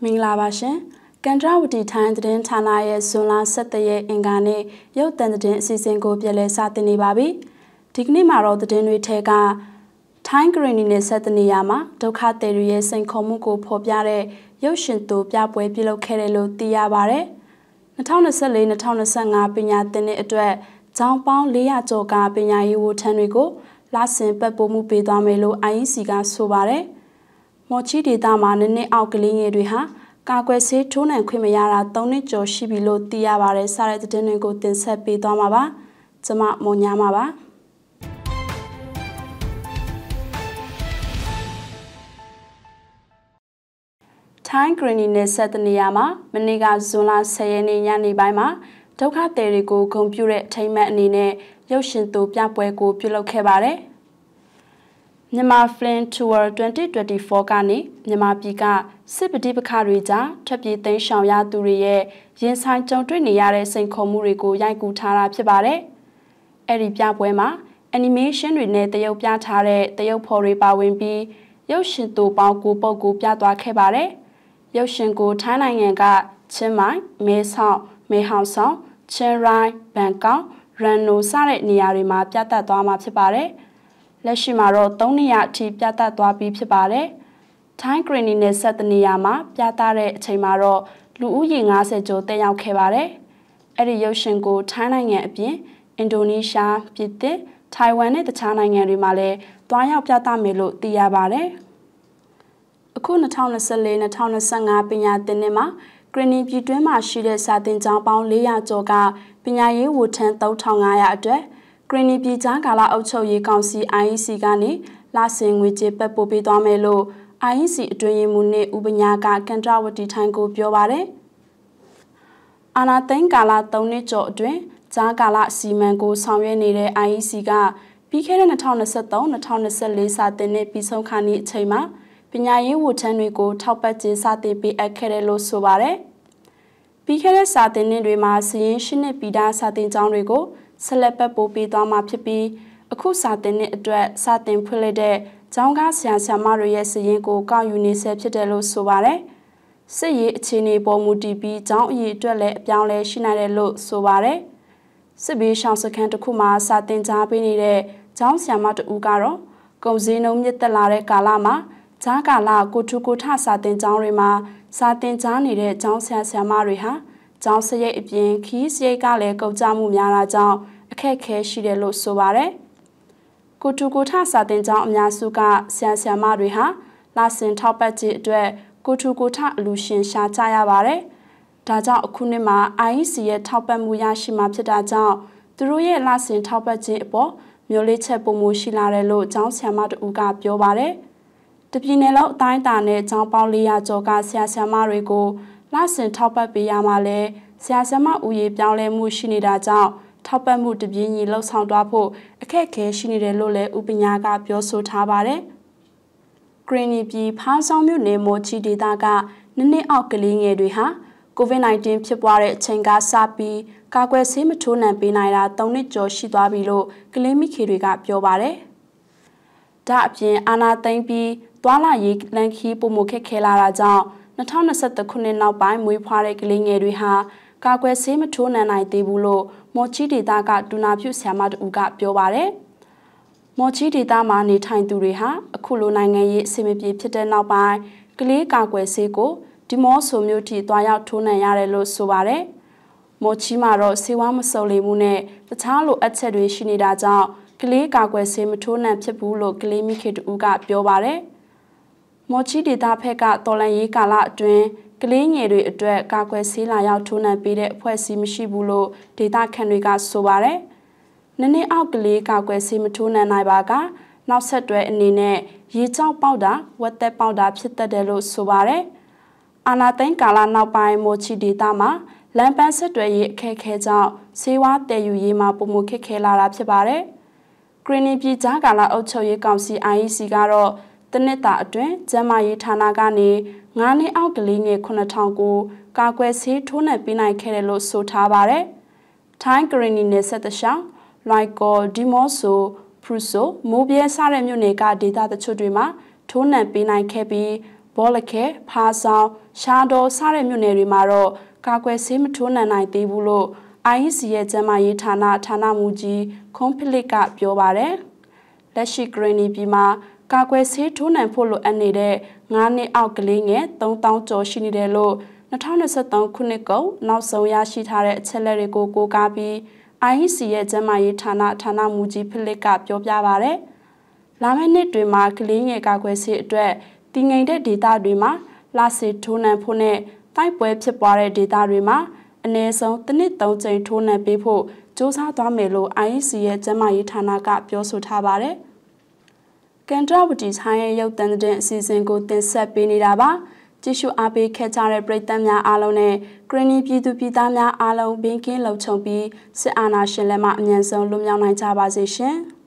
မင်္ဂလာပါရှင်။ကန်ထရာဝတီထိုင်းသတင်းဌာနရဲ့ဇွန်လ17ရက်အင်္ဂါနေ့ရုပ်သံသတင်းအစီအစဉ်ကိုပြန်လည်စတင်နေပါပြီ။ဒီကနေ့မှာတော့သတင်းတွေထဲကထိုင်းဂရနီနဲ့ဆက်တနေရမှာဒုက္ခသည်တွေရဲ့စိန်ခေါ်မှုကိုဖော်ပြတဲ့ရုပ်ရှင်တိုပြပွဲပြုလုပ်ခဲ့တယ်လို့သိရပါဗျ။2024-2025ပညာသင်နှစ်အတွက်ကျောင်းပေါင်း400ကျော်ကပညာရေးဝန်ထမ်းတွေကိုလစဉ်ပတ်ပို့မှုပေးသွားမယ်လို့ IEC ကဆိုပါတယ်။မော်ချီဒေတာမှာနှစ်အောက်ကလေးငယ်တွေဟာကာကွယ်ဆေးထိုးနှံခွင့်မရတာ3နှစ်ကျော်ရှိပြီလို့သိရပါတယ်။စတဲ့သတင်းတွေကိုတင်ဆက်ပေးသွားမှာပါ။ကျွန်မမွန်ညာမှာပါ။ထိုင်းဂရနီနဲ့ဆက်တနေရမှာမနေ့ကဇွန်လ10ရက်နေ့ညနေပိုင်းမှာဒုက္ခသည်တွေကိုဂုဏ်ပြုတဲ့အထိမ်းအမှတ်အနေနဲ့ရုပ်ရှင်တိုပြပွဲကိုပြုလုပ်ခဲ့ပါတယ်။မြန်မာ Film Tour 2024ကနေမြန်မာပြည်ကစစ်ပဋိပက္ခတွေကြားထွက်ပြေးသိမ်းရှောင်ရသူတွေရဲ့ရင်ဆိုင်ကြုံတွေ့နေရတဲ့စိန်ခေါ်မှုတွေကိုရိုက်ကူးထားတာဖြစ်ပါတယ်။အဲ့ဒီပြပွဲမှာ animation တွေနဲ့တရုပ်ပြထားတဲ့တရုပ်ဖော်တွေပါဝင်ပြီးရုပ်ရှင်တိုပေါင်း9ပုဒ်ကိုပြသွားခဲ့ပါတယ်။ရုပ်ရှင်ကိုထိုင်းနိုင်ငံကချင်းမိုင်၊မဲဆောက်၊မဲဟောင်ဆောင်၊ချင်းရိုင်း၊ဘန်ကောက်၊ရန်နိုစတဲ့နေရာတွေမှာပြသသွားမှာဖြစ်ပါတယ်။လက်ရှိမှာတော့3နေရာအထိပြသသွားပြီးဖြစ်ပါတယ်။ထိုင်းဂရနီနဲ့ဆက်တနေရာမှာပြသတဲ့အချိန်မှာတော့လူဦးရေ90ကျော်တက်ရောက်ခဲ့ပါတယ်။အဲ့ဒီရုပ်ရှင်ကိုထိုင်းနိုင်ငံအပြင်အင်ဒိုနီးရှား၊ပြင်သစ်၊ထိုင်ဝမ်နဲ့တခြားနိုင်ငံတွေမှာလည်းတွားရောက်ပြသမယ်လို့သိရပါတယ်။အခု2024-2025ပညာသင်နှစ်မှာဂရနီပြည်တွင်းမှာရှိတဲ့စာသင်ကျောင်းပေါင်း400ကျော်ကပညာရေးဝန်ထမ်း3500အတွက်ဂရနီပြည်ကြားကာလအုပ်ချုပ်ရေးကောင်စီ IEC ကနေလစဉ်ငွေကြေးပတ်ပို့ပေးသွားမယ်လို့ IEC အတွင်းရေးမှူးနဲ့ဥပညာကကန်ထရာဝတီထိုင်းကိုပြောပါတယ်။အာနာသိန်းကာလ3နှစ်ကျော်အတွင်းကြားကာလအစီအမံကိုဆောင်ရွက်နေတဲ့ IEC ကပြီးခဲ့တဲ့2023-2024စာသင်နှစ်ပြီးဆုံးခါနေ့အချိန်မှာပညာရေးဝန်ထမ်းတွေကိုထောက်ပံ့ကြေးစတင်ပေးအပ်ခဲ့တယ်လို့ဆိုပါတယ်။ပြီးခဲ့တဲ့စာသင်နှစ်တွေမှာစီးရင်8နှစ်ပြီးသားစာသင်ကျောင်းတွေကိုဆက်လက်ပတ်ပို့ပေးသွားမှာဖြစ်ပြီးအခုစာသင်နှစ်အတွက်စတင်ဖွင့်လှစ်တဲ့ကျောင်းကားဆရာဆရာမတွေရဲ့စီးရင်ကိုကောက်ယူနေဆဲဖြစ်တယ်လို့ဆိုပါတယ်။စစ်ရေးအခြေအနေပေါ်မူတည်ပြီးကျောင်းအရေးအတွက်လည်းအပြောင်းလဲရှိနိုင်တယ်လို့ဆိုပါတယ်။စစ်ဘေးရှောင်စခန်းတစ်ခုမှာစာသင်ကြားပေးနေတဲ့ကျောင်းဆရာမတဦးကတော့ကုန်စည်နှုန်းမြင့်တက်လာတဲ့ကာလမှာကြားကာလကိုထူကိုထစာသင်ကျောင်းတွေမှာစာသင်ကြားနေတဲ့ကျောင်းဆရာဆရာမတွေဟာကျောင်းစရိတ်အပြင်ခီးစရိတ်ကလည်းကုန်ကျမှုများတာကြောင့်အခက်အခဲရှိတယ်လို့ဆိုပါတယ်။ကိုထူကိုထစာသင်ကျောင်းအများစုကဆရာဆရာမတွေဟာလစဉ်ထောက်ပံ့ခြင်းအတွက်ကိုထူကိုထအလူရှင်ရှာကြရပါတယ်။ဒါကြောင့်အခုနှစ်မှာ IEC ရဲ့ထောက်ပံ့မှုရရှိမှာဖြစ်တာကြောင့်သူတို့ရဲ့လစဉ်ထောက်ပံ့ခြင်းအပေါ်မျိုးလေးချက်ပုံမှုရှိလာတယ်လို့ကျောင်းဆရာမတဦးကပြောပါတယ်။တပြည်နယ်လုံးအတိုင်းအတာနဲ့ကျောင်းပေါင်း400ကျော်ကဆရာဆရာမတွေကိုလစဉ်ထောက်ပံ့ပေးရမှာလဲဆရာဆရာမဦးရေပြောင်းလဲမှုရှိနေတာကြောင့်ထောက်ပံ့မှုတပြင်းညီလှုပ်ဆောင်သွားဖို့အခက်အခဲရှိနေတယ်လို့လည်းဥပညာကပြောဆိုထားပါတယ်။ဂရနီပြည်ဖားဆောင်မြို့နယ်မော်ချီဒေတာကနှစ်အောက်ကလေးငယ်တွေဟာ COVID-19 ဖြစ်ပွားတဲ့အချိန်ကစပြီးကာကွယ်ဆေးမထိုးနှံပေးနိုင်တာ3နှစ်ကျော်ရှိသွားပြီလို့ကလေးမိခေတွေကပြောပါတယ်။ဒါအပြင်အာနာသိမ့်ပြီးသွာလာရေးလန်ခီပုံမခက်ခဲလာတာကြောင့်2021ခုနှစ်နောက်ပိုင်းမွေးဖွားတဲ့ကလေးငယ်တွေဟာကာကွယ်ဆေးမထိုးနှံနိုင်သေးဘူးလို့မော်ချီဒေတာကဒူနာပြုဆရာမတူကပြောပါတယ်။မော်ချီဒေတာမှာနေထိုင်သူတွေဟာအခုလိုနိုင်ငံရေးအဆင်မပြေဖြစ်တဲ့နောက်ပိုင်းကလေးကာကွယ်ဆေးကိုဒီမော့ဆိုမျိုးထိတွားရောက်ထိုးနှံရတယ်လို့ဆိုပါတယ်။မော်ချီမှာတော့ဆေးဝါးမစုံလင်မှုနဲ့တခြားလိုအပ်ချက်တွေရှိနေတာကြောင့်ကလေးကာကွယ်ဆေးမထိုးနှံဖြစ်ဘူးလို့ကလေးမိခေတူကပြောပါတယ်။မော်ချီဒေတာဖက်ကတော်လန်ရေးကာလအတွင်းကလေးငယ်တွေအတွက်ကာကွယ်ဆေးလာရောက်ထိုးနှံပေးတဲ့အဖွဲ့အစည်းမရှိဘူးလို့ဒေတာခန့်တွေကဆိုပါတယ်။နှစ်အောက်ကလေးကာကွယ်ဆေးမထိုးနှံနိုင်ပါကနောက်ဆက်တွဲအနေနဲ့ရေကြောက်ပေါက်တာဝက်သက်ပေါက်တာဖြစ်တတ်တယ်လို့ဆိုပါတယ်။အာနာသိန်းကာလနောက်ပိုင်းမော်ချီဒေတာမှာလမ်းပန်းဆက်တွဲရေးအခက်အခဲကြောင့်ဆေးဝါးတည်ယူရေးမှာပုံမခက်ခဲလာတာဖြစ်ပါတယ်။ဂရနီပြည်ကြားကာလအုပ်ချုပ်ရေးကောင်စီ IEC ကတော့တနစ်တာအတွင်းကျန်းမာရေးဌာနကနေ9နှစ်အောက်ကလေးငယ်9000ကိုကာကွယ်ဆေးထိုးနှံပေးနိုင်ခဲ့တယ်လို့ဆိုထားပါတယ်။ထိုင်းဂရနီနယ်ဆက်တရှောင်းလိုက်ကောဒီမော့ဆိုဖရူဆိုမိုးပြဲစတဲ့မြို့နယ်ကဒေသတချို့တွေမှာထိုးနှံပေးနိုင်ခဲ့ပြီးဘောလခဲဖားဆောင်ရှားတော်စတဲ့မြို့နယ်တွေမှာတော့ကာကွယ်ဆေးမထိုးနှံနိုင်သေးဘူးလို့ IEC ရဲ့ကျန်းမာရေးဌာနမှူးကြီးခွန်ဖိလစ်ကပြောပါတယ်။လက်ရှိဂရနီပြည်မှာကာကွယ်ဆေးထိုးနှံဖို့လိုအပ်နေတဲ့9နှစ်အောက်ကလေးငယ်3000ကျော်ရှိနေတယ်လို့2023ခုနှစ်ကုန်နောက်ဆုံးရရှိထားတဲ့အချက်အလက်တွေကိုကိုးကားပြီး IEC ရဲ့ကျန်းမာရေးဌာနမှူးကြီးဖိလစ်ကပြောပြပါဗျ။လာမယ့်နှစ်တွေမှာကလေးငယ်ကာကွယ်ဆေးအတွက်တည်ငြိမ်တဲ့ဒေသတွေမှာလာစေထိုးနှံဖို့နဲ့တိုက်ပွဲဖြစ်ပွားတဲ့ဒေသတွေမှာအနည်းဆုံးတစ်နှစ်3ကြိမ်ထိုးနှံပေးဖို့စ조사သွားမယ်လို့ IEC ရဲ့ကျန်းမာရေးဌာနကပြောဆိုထားပါတယ်။ကန်ထရဝတီဆိုင်ရဲ့ရုပ်သံတဲ့အစီအစဉ်ကိုတင်ဆက်ပေးနေတာပါ။ကြည့်ရှုအားပေးခဲ့ကြတဲ့ပရိသတ်များအားလုံးနဲ့ဂရနီပြည်သူပြည်သားများအားလုံးဘေးကင်းလုံခြုံပြီးစစ်အာဏာရှင်လက်မှအမြန်ဆုံးလွတ်မြောက်နိုင်ကြပါစေရှင်။